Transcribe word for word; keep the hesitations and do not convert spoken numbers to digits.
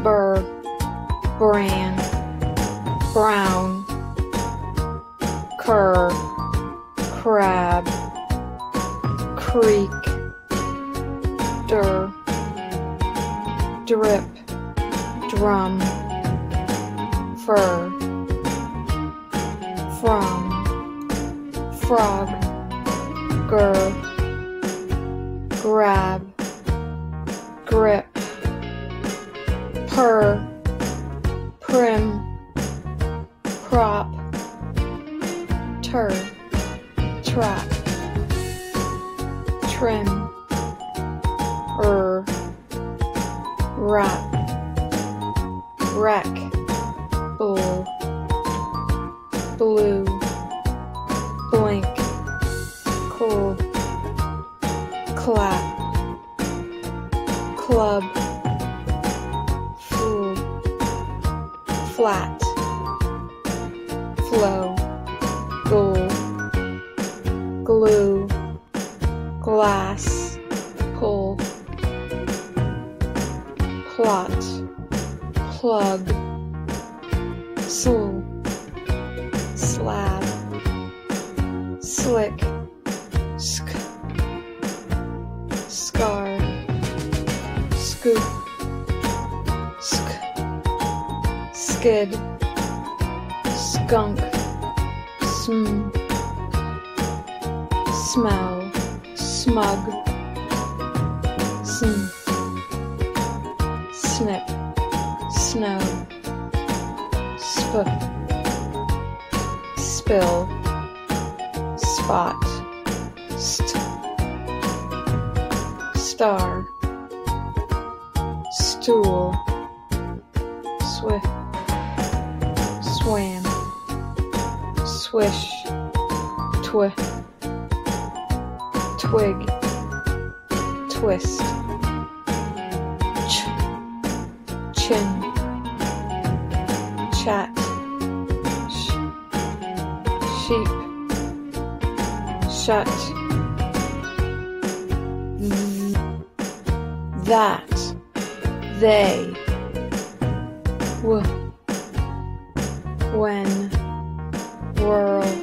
burr, bran, brown, cur, crab, creek, dur, drip, drum, fur, from, frog, gur, grab, grip, purr, prim, prop, tur, trap, trim, er, wrap, wreck, bull, blue, blink, cool, clap, club, fool, flat, flow, goal, glue, glass, pull, plot, plug, sl, slab, slick, sk, scar, scoop, sk, skid, skunk, sm, smell, smug, sn, snip, snow, sp, spill, spot, st, star, stool, swift, swam, swish, twi, twig, twist, ch, chin, chat, sh, sheep, shut, that, they, w, when, whirl,